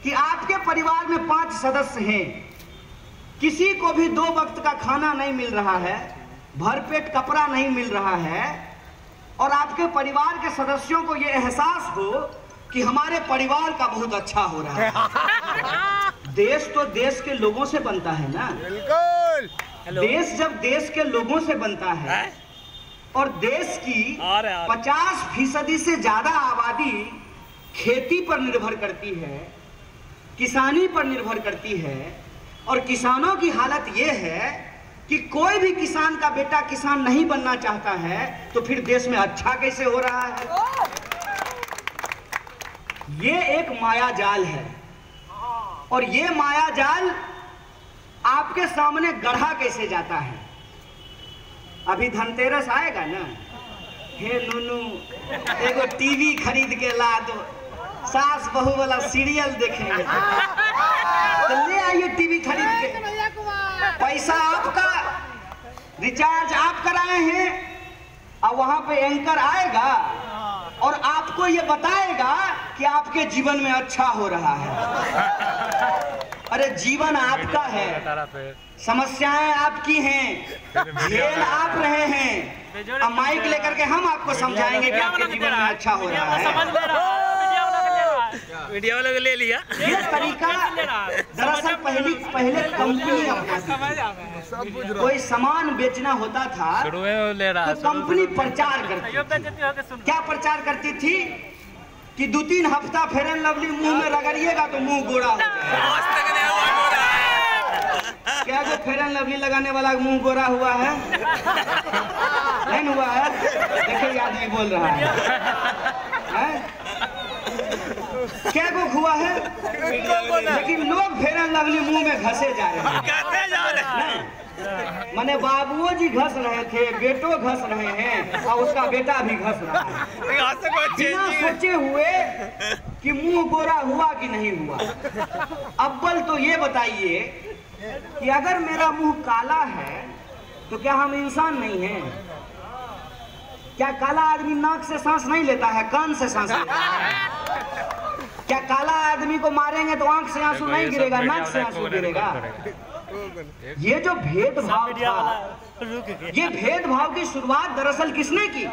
कि आपके परिवार में 5 सदस्य हैं, किसी को भी 2 वक्त का खाना नहीं मिल रहा है, भरपेट कपड़ा नहीं मिल रहा है, और आपके परिवार के सदस्यों को यह एहसास हो कि हमारे परिवार का बहुत अच्छा हो रहा है। देश तो देश के लोगों से बनता है ना। बिल्कुल। देश जब देश के लोगों से बनता है और देश की 50% से ज्यादा आबादी खेती पर निर्भर करती है, किसानी पर निर्भर करती है, और किसानों की हालत यह है कि कोई भी किसान का बेटा किसान नहीं बनना चाहता है, तो फिर देश में अच्छा कैसे हो रहा है? ये एक माया जाल है, और ये माया जाल आपके सामने गढ़ा कैसे जाता है। अभी धनतेरस आएगा ना, हे नूनू एगो टीवी खरीद के ला दो, सास बहू वाला सीरियल देखेंगे, तो ले आइए टीवी खरीद के। पैसा आपका, रिचार्ज आप कराए हैं, और वहां पे एंकर आएगा और आपको ये बताएगा कि आपके जीवन में अच्छा हो रहा है। अरे जीवन आपका है, समस्याएं आपकी हैं, झेल आप रहे हैं, अब माइक लेकर के हम आपको समझाएंगे कि आपके जीवन में अच्छा हो रहा है। वीडियो वाले ले लिया। ये तरीका दरअसल पहले कंपनी अपनाती, कोई सामान बेचना होता था तो कंपनी प्रचार करती। क्या प्रचार करती थी कि 2-3 हफ्ता फेयर एंड लवली मुंह में रगड़िएगा तो मुंह गोरा हो जाएगा। क्या जो फेयर एंड लवली लगाने वाला मुंह गोरा हुआ है? नहीं हुआ है? देखिए आदमी बोल रहा है। क्या को हुआ है? लेकिन लोग फेयर एंड लवली मुंह में घसे जा रहे हैं। माने बाबुओ जी घस रहे थे, बेटो घस रहे हैं, और उसका बेटा भी घस रहा है, बिना सोचे हुए कि मुंह गोरा हुआ कि नहीं हुआ। अव्वल तो ये बताइए कि अगर मेरा मुंह काला है तो क्या हम इंसान नहीं हैं? क्या काला आदमी नाक से सांस नहीं लेता है, कान से सांस लेता है? क्या काला आदमी को मारेंगे तो आंख से आंसू नहीं गिरेगा, नाक से आंसू गिरेगा? ये जो भेदभाव था, ये भेदभाव की शुरुआत दरअसल किसने की?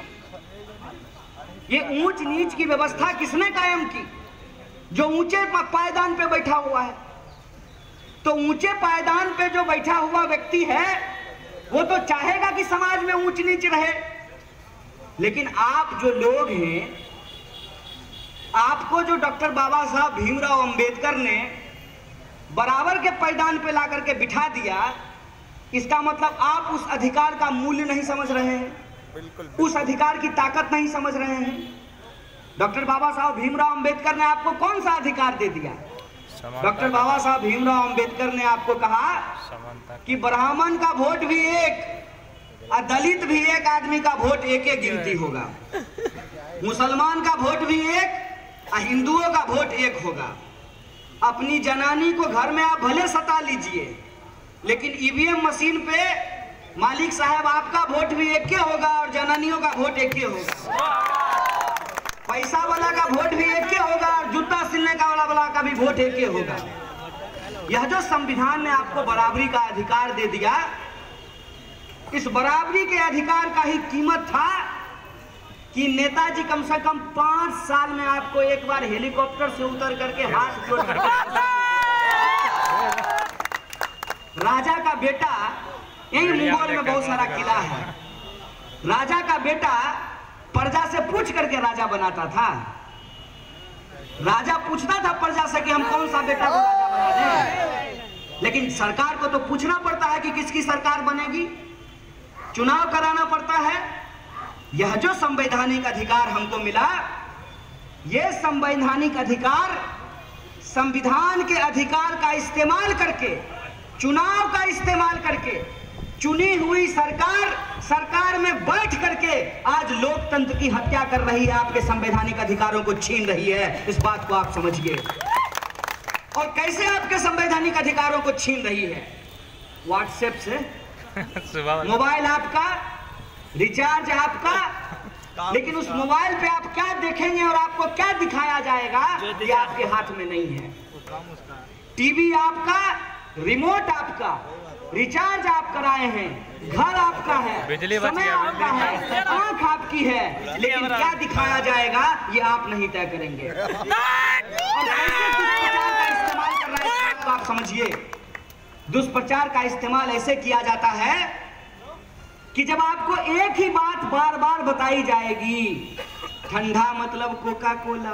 ये ऊंच नीच की व्यवस्था किसने कायम की? जो ऊंचे पायदान पे बैठा हुआ है। तो ऊंचे पायदान पे जो बैठा हुआ व्यक्ति है वो तो चाहेगा कि समाज में ऊंच नीच रहे, लेकिन आप जो लोग हैं, आपको जो डॉक्टर बाबा साहब भीमराव अंबेडकर ने बराबर के पायदान पे ला करके बिठा दिया, इसका मतलब आप उस अधिकार का मूल्य नहीं समझ रहे हैं, उस अधिकार की ताकत नहीं समझ रहे हैं। डॉक्टर बाबा साहब भीमराव अंबेडकर ने आपको कौन सा अधिकार दे दिया? डॉक्टर बाबा साहब भीमराव अंबेडकर ने आपको कहा कि ब्राह्मण का वोट भी एक और दलित भी एक आदमी का वोट एक गिनती होगा, मुसलमान का वोट भी एक और हिंदुओं का वोट एक होगा। अपनी जनानी को घर में आप भले सता लीजिए, लेकिन ईवीएम मशीन पे मालिक साहब आपका वोट भी एक के होगा और जनानियों का वोट एक के होगा। पैसा वाला का वोट भी एक के होगा और जूता सिलने का वाला का भी वोट एक के होगा। यह जो संविधान ने आपको बराबरी का अधिकार दे दिया, इस बराबरी के अधिकार का ही कीमत था कि नेताजी कम से कम 5 साल में आपको एक बार हेलीकॉप्टर से उतर करके हाथ जोड़ करके, राजा का बेटा, यही मुंगौर में बहुत सारा किला है, राजा का बेटा प्रजा से पूछ करके राजा बनाता था। राजा पूछता था प्रजा से कि हम कौन सा बेटा को राजा बना दें, लेकिन सरकार को तो पूछना पड़ता है कि किसकी सरकार बनेगी, चुनाव कराना पड़ता है। यह जो संवैधानिक अधिकार हमको मिला, यह संवैधानिक अधिकार संविधान के अधिकार का इस्तेमाल करके, चुनाव का इस्तेमाल करके चुनी हुई सरकार में बैठ करके आज लोकतंत्र की हत्या कर रही है, आपके संवैधानिक अधिकारों को छीन रही है। इस बात को आप समझिए। और कैसे आपके संवैधानिक अधिकारों को छीन रही है? व्हाट्सएप से, मोबाइल आपका, रिचार्ज आपका, लेकिन उस मोबाइल पे आप क्या देखेंगे और आपको क्या दिखाया जाएगा ये आपके हाथ में नहीं है। टीवी आपका, रिमोट आपका, रिचार्ज आप कराए हैं, घर आपका है, समय आपका है, आंख आपकी है, लेकिन क्या दिखाया जाएगा ये आप नहीं तय करेंगे। और कैसे दुष्प्रचार का इस्तेमाल कर रहा है तो आप समझिए। दुष्प्रचार का इस्तेमाल ऐसे किया जाता है कि जब आपको एक ही बात बार बार बताई जाएगी, ठंडा मतलब कोका कोला,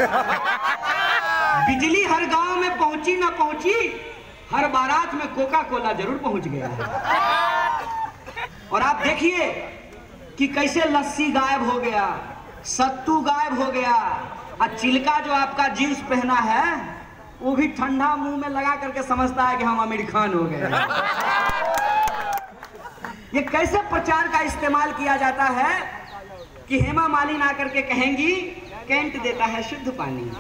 बिजली हर गांव में पहुंची ना पहुंची, हर बारात में कोका कोला जरूर पहुंच गया है। और आप देखिए कि कैसे लस्सी गायब हो गया, सत्तू गायब हो गया, और चिल्का जो आपका जींस पहना है वो भी ठंडा मुंह में लगा करके समझता है कि हम अमेरिकन हो गए। ये कैसे प्रचार का इस्तेमाल किया जाता है कि हेमा मालिनी आकर के कहेंगी कैंट देता है शुद्ध पानी।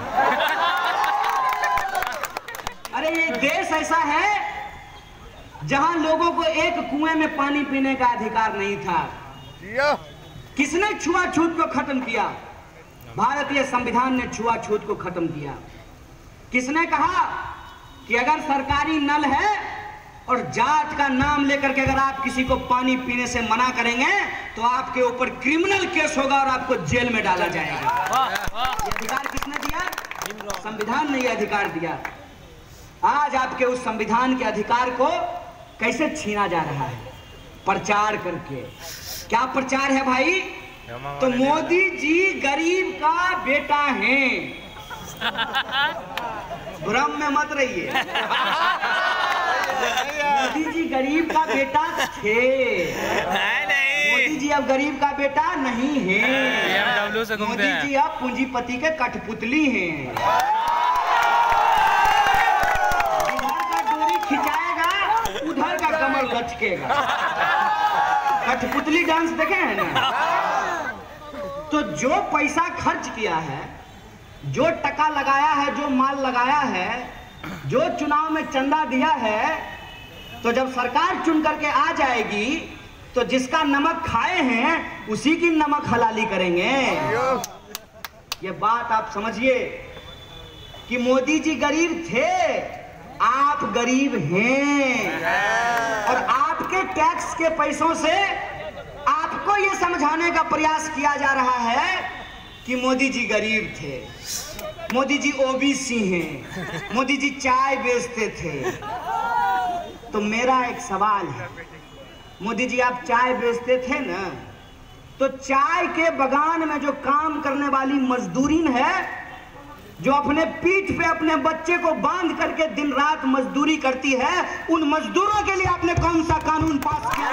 अरे ये देश ऐसा है जहां लोगों को एक कुएं में पानी पीने का अधिकार नहीं था। किसने छुआछूत को खत्म किया? भारतीय संविधान ने छुआछूत को खत्म किया। किसने कहा कि अगर सरकारी नल है और जात का नाम लेकर के अगर आप किसी को पानी पीने से मना करेंगे तो आपके ऊपर क्रिमिनल केस होगा और आपको जेल में डाला जाएगा। ये अधिकार किसने दिया? संविधान ने ये अधिकार दिया। आज आपके उस संविधान के अधिकार को कैसे छीना जा रहा है? प्रचार करके। क्या प्रचार है भाई? तो मोदी जी गरीब का बेटा हैं। भ्रम में मत रहिए। मोदी जी गरीब का बेटा थे, मोदी जी अब गरीब का बेटा नहीं है। मोदी जी अब पूंजीपति के कठपुतली हैं। इधर का डोरी खिंचाएगा उधर का कमर लचकेगा। कठपुतली डांस देखे हैं ना? तो जो पैसा खर्च किया है, जो टका लगाया है, जो माल लगाया है, जो चुनाव में चंदा दिया है, तो जब सरकार चुन करके आ जाएगी तो जिसका नमक खाए हैं उसी की नमक हलाली करेंगे। ये बात आप समझिए कि मोदी जी गरीब थे, आप गरीब हैं। और आपके टैक्स के पैसों से आपको ये समझाने का प्रयास किया जा रहा है कि मोदी जी गरीब थे, मोदी जी ओबीसी हैं, मोदी जी चाय बेचते थे। तो मेरा एक सवाल है, मोदी जी आप चाय बेचते थे ना, तो चाय के बगान में जो काम करने वाली मजदूरीन है, जो अपने पीठ पे अपने बच्चे को बांध करके दिन रात मजदूरी करती है, उन मजदूरों के लिए आपने कौन सा कानून पास किया?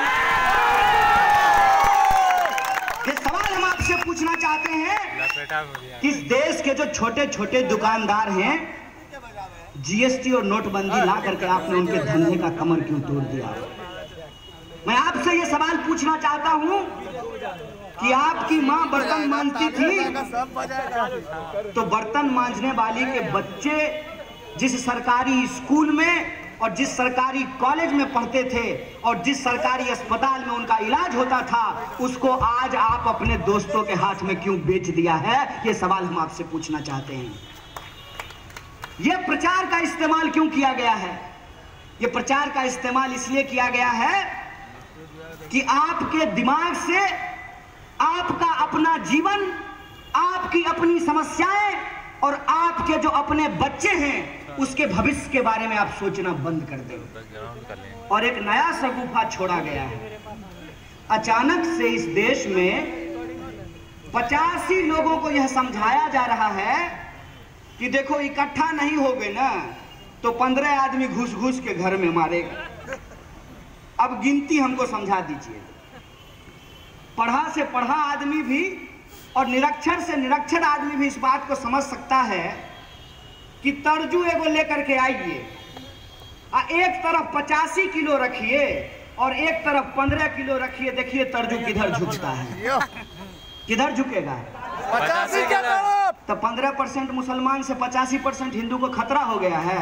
ये सवाल हम आपसे पूछना चाहते हैं कि इस देश के जो छोटे छोटे दुकानदार हैं, जीएसटी और नोटबंदी ला करके आपने उनके धंधे का कमर क्यों तोड़ दिया? मैं आपसे ये सवाल पूछना चाहता हूं कि आपकी माँ बर्तन मांजती थी, तो बर्तन मांजने वाली के बच्चे जिस सरकारी स्कूल में और जिस सरकारी कॉलेज में पढ़ते थे और जिस सरकारी अस्पताल में उनका इलाज होता था, उसको आज आप अपने दोस्तों के हाथ में क्यों बेच दिया है? ये सवाल हम आपसे पूछना चाहते हैं। ये प्रचार का इस्तेमाल क्यों किया गया है? ये प्रचार का इस्तेमाल इसलिए किया गया है कि आपके दिमाग से आपका अपना जीवन, आपकी अपनी समस्याएं और आपके जो अपने बच्चे हैं उसके भविष्य के बारे में आप सोचना बंद कर दें। और एक नया शगुफा छोड़ा गया है। अचानक से इस देश में 85 लोगों को यह समझाया जा रहा है कि देखो इकट्ठा नहीं होगे ना तो 15 आदमी घुस घुस के घर में मारेगा। अब गिनती हमको समझा दीजिए। पढ़ा से पढ़ा आदमी भी और निरक्षर से निरक्षर आदमी भी इस बात को समझ सकता है कि तर्जू एगो लेकर के आइए, एक तरफ 85 किलो रखिए और एक तरफ 15 किलो रखिए, देखिए तर्जू किधर झुकता है, किधर झुकेगा? 85 के तरफ। तो 15% मुसलमान से 85% हिंदू को खतरा हो गया है।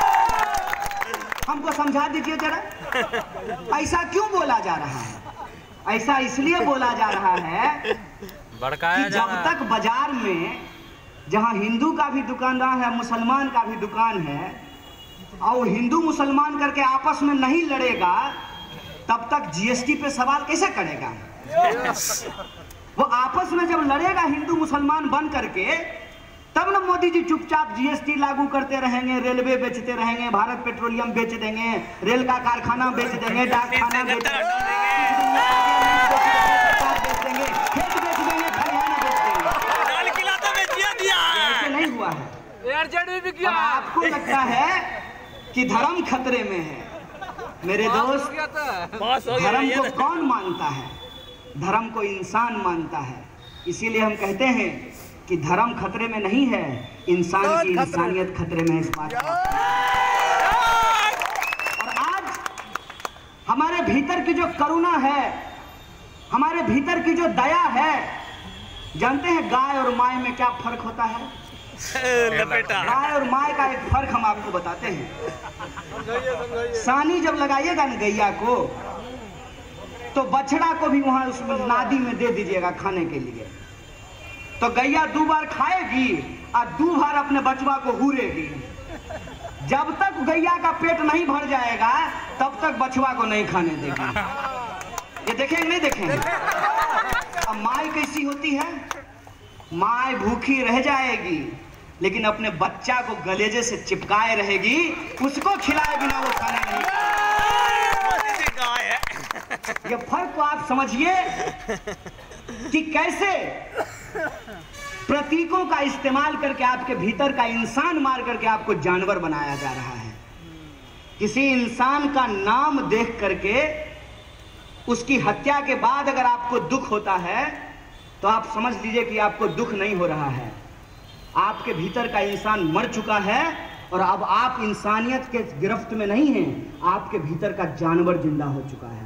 हमको समझा दीजिए जरा, ऐसा क्यों बोला जा रहा है? ऐसा इसलिए बोला जा रहा है कि जब तक बाजार में जहां हिंदू का भी दुकानदार है, मुसलमान का भी दुकान है, और हिंदू मुसलमान करके आपस में नहीं लड़ेगा, तब तक जीएसटी पे सवाल कैसे करेगा? वो आपस में जब लड़ेगा हिंदू मुसलमान बन करके, तब ना मोदी जी चुपचाप जीएसटी लागू करते रहेंगे, रेलवे बेचते रहेंगे, भारत पेट्रोलियम बेच देंगे, रेल का कारखाना बेच देंगे, डाकखाना बेच देंगे, खेत बेच देंगे, खलिहाना बेच देंगे। ऐसे नहीं हुआ है। आपको लगता है कि धर्म खतरे में है। मेरे दोस्त, धर्म को कौन मानता है? धर्म को इंसान मानता है। इसीलिए हम कहते हैं कि धर्म खतरे में नहीं है, इंसान की इंसानियत खतरे में है। इस बात और आज हमारे भीतर की जो करुणा है, हमारे भीतर की जो दया है, जानते हैं गाय और माय में क्या फर्क होता है? गाय और माय का एक फर्क हम आपको बताते हैं। सानी जब लगाइएगा न गैया को, तो बछड़ा को भी वहां उस नादी में दे दीजिएगा खाने के लिए, तो गैया 2 बार खाएगी और 2 बार अपने बचवा को हुरेगी। जब तक गैया का पेट नहीं भर जाएगा, तब तक बचवा को नहीं खाने देगी। ये देखेंगे नहीं देखेंगे? अब माय कैसी होती है? माय भूखी रह जाएगी, लेकिन अपने बच्चा को गलेजे से चिपकाए रहेगी, उसको खिलाए बिना वो खाने नहीं। ये फर्क को आप समझिए कि कैसे प्रतीकों का इस्तेमाल करके आपके भीतर का इंसान मार करके आपको जानवर बनाया जा रहा है। किसी इंसान का नाम देख करके उसकी हत्या के बाद अगर आपको दुख होता है, तो आप समझ लीजिए कि आपको दुख नहीं हो रहा है। आपके भीतर का इंसान मर चुका है और अब आप इंसानियत के गिरफ्त में नहीं हैं, आपके भीतर का जानवर जिंदा हो चुका है।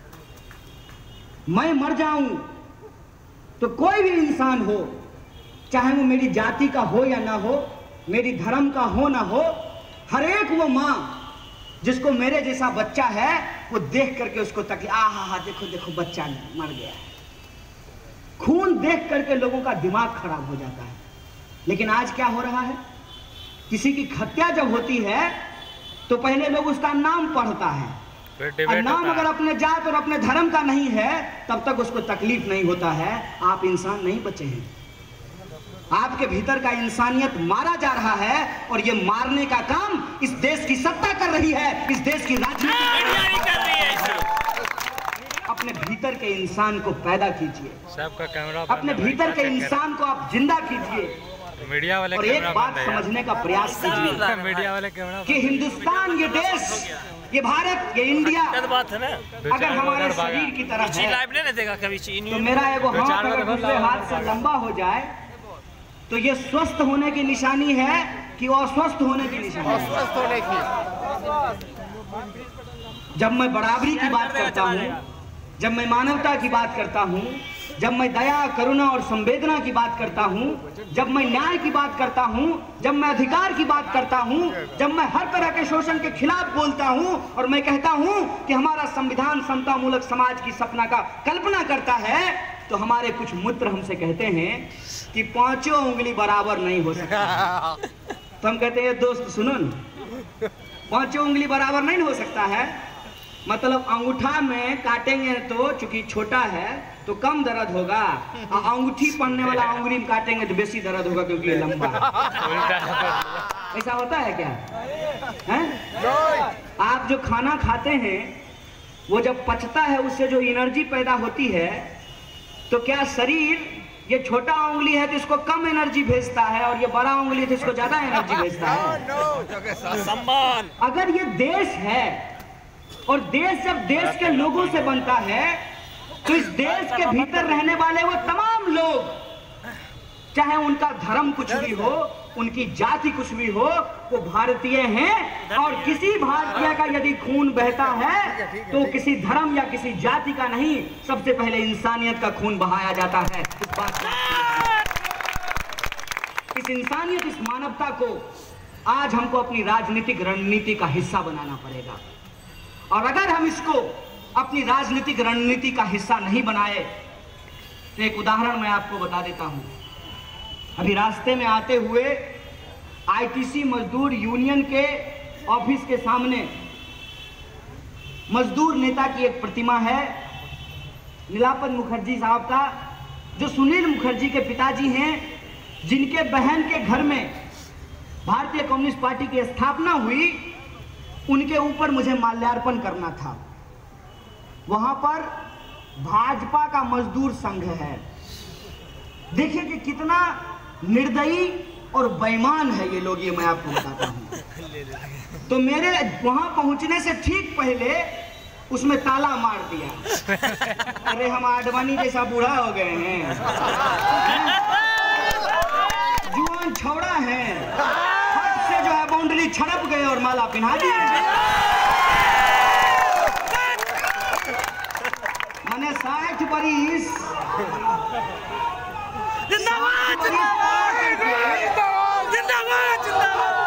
मैं मर जाऊं तो कोई भी इंसान हो, चाहे वो मेरी जाति का हो या ना हो, मेरी धर्म का हो ना हो, हर एक वो माँ जिसको मेरे जैसा बच्चा है, वो देख करके उसको तकलीफ, आहा देखो देखो बच्चा मर गया है। खून देख करके लोगों का दिमाग खराब हो जाता है। लेकिन आज क्या हो रहा है? किसी की हत्या जब होती है तो पहले लोग उसका नाम पढ़ता है, और नाम अगर अपने जात और अपने धर्म का नहीं है, तब तक उसको तकलीफ नहीं होता है। आप इंसान नहीं बचे हैं। आपके भीतर का इंसानियत मारा जा रहा है, और ये मारने का काम इस देश की सत्ता कर रही है, इस देश की राजनीति कर रही है। अपने भीतर के इंसान को पैदा कीजिए, सबका कैमरा अपने भीतर के इंसान को आप जिंदा कीजिए, मीडिया वाले और एक बात समझने का प्रयास कीजिए मीडिया वाले कैमरा कि हिंदुस्तान, ये देश, ये भारत, ये इंडिया अगर हमारे शरीर की तरह है, तो मेरा एगो हाथ अगर दूसरे हाथ से लंबा हो जाए, तो ये स्वस्थ होने की निशानी है कि अस्वस्थ होने की निशानी है? स्वस्थ होने की। जब मैं बराबरी की बात करता हूँ, जब मैं मानवता की बात करता हूँ, जब मैं दया, करुणा और संवेदना की बात करता हूँ, जब मैं न्याय की बात करता हूँ, जब मैं अधिकार की बात करता हूँ, जब मैं हर तरह के शोषण के खिलाफ बोलता हूँ, और मैं कहता हूँ कि हमारा संविधान समतामूलक समाज की सपना का कल्पना करता है, तो हमारे कुछ मित्र हमसे कहते हैं कि 5 उंगली बराबर नहीं हो सकता। तो हम कहते हैं दोस्त सुनो न, 5 उंगली बराबर नहीं हो सकता है, मतलब अंगूठा में काटेंगे तो चूंकि छोटा है तो कम दर्द होगा, और अंगूठी पहनने वाला अंगुली में काटेंगे तो बेसी दर्द होगा क्योंकि ये लंबा है। ऐसा होता है क्या? हैं? आप जो खाना खाते हैं वो जब पचता है उससे जो एनर्जी पैदा होती है, तो क्या शरीर ये छोटा उंगली है तो इसको कम एनर्जी भेजता है, और ये बड़ा उंगली है तो इसको ज्यादा एनर्जी भेजता है? सम्मान। अगर ये देश है, और देश जब देश के लोगों से बनता है, तो इस देश के भीतर रहने वाले वो तमाम लोग, चाहे उनका धर्म कुछ भी हो, उनकी जाति कुछ भी हो, वो भारतीय हैं। और किसी भारतीय का यदि खून बहता है तो किसी धर्म या किसी जाति का नहीं, सबसे पहले इंसानियत का खून बहाया जाता है। इस बात इस इंसानियत, इस मानवता को आज हमको अपनी राजनीतिक रणनीति का हिस्सा बनाना पड़ेगा। और अगर हम इसको अपनी राजनीतिक रणनीति का हिस्सा नहीं बनाए। तो एक उदाहरण मैं आपको बता देता हूं। अभी रास्ते में आते हुए आईटीसी मजदूर यूनियन के ऑफिस के सामने मजदूर नेता की एक प्रतिमा है, नीलापन मुखर्जी साहब का, जो सुनील मुखर्जी के पिताजी हैं, जिनके बहन के घर में भारतीय कम्युनिस्ट पार्टी की स्थापना हुई। उनके ऊपर मुझे माल्यार्पण करना था। वहां पर भाजपा का मजदूर संघ है। देखिए कि कितना निर्दयी और बेईमान है ये लोग, ये मैं आपको बताता हूं। तो मेरे वहां पहुंचने से ठीक पहले उसमें ताला मार दिया। अरे हम आडवाणी जैसा बूढ़ा हो गए हैं, जुआन छौड़ा है, हाथ से जो है बाउंड्री छड़प गए और माला पहना दिए। मैंने 60 बरिस जिंदाबाद जिंदाबाद जिंदाबाद जिंदाबाद